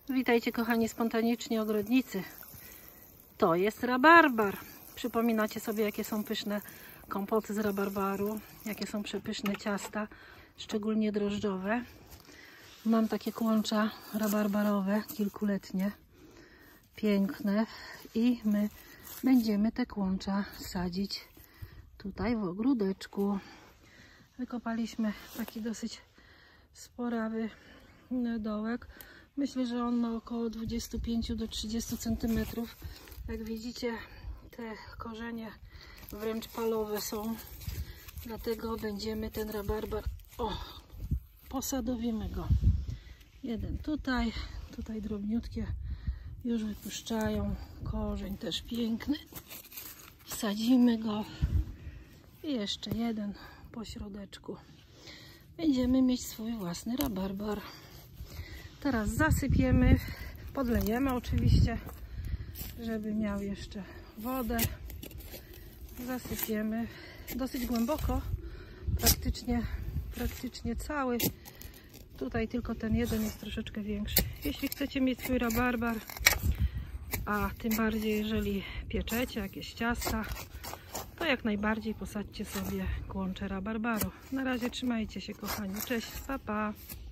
Witajcie kochani spontaniczni ogrodnicy. To jest rabarbar. Przypominacie sobie, jakie są pyszne kompoty z rabarbaru, jakie są przepyszne ciasta, szczególnie drożdżowe. Mam takie kłącza rabarbarowe, kilkuletnie, piękne i my będziemy te kłącza sadzić tutaj w ogródeczku. Wykopaliśmy taki dosyć sporawy dołek. Myślę, że on ma około 25 do 30 cm. Jak widzicie, te korzenie wręcz palowe są. Dlatego będziemy ten rabarbar, posadowimy go. Jeden tutaj, tutaj drobniutkie już wypuszczają. Korzeń też piękny. Wsadzimy go. I jeszcze jeden po środeczku. Będziemy mieć swój własny rabarbar. Teraz zasypiemy, podlejemy oczywiście, żeby miał jeszcze wodę. Zasypiemy dosyć głęboko, praktycznie cały. Tutaj tylko ten jeden jest troszeczkę większy. Jeśli chcecie mieć swój rabarbar, a tym bardziej jeżeli pieczecie jakieś ciasta, to jak najbardziej posadźcie sobie kłącze rabarbaru. Na razie trzymajcie się kochani. Cześć, pa pa!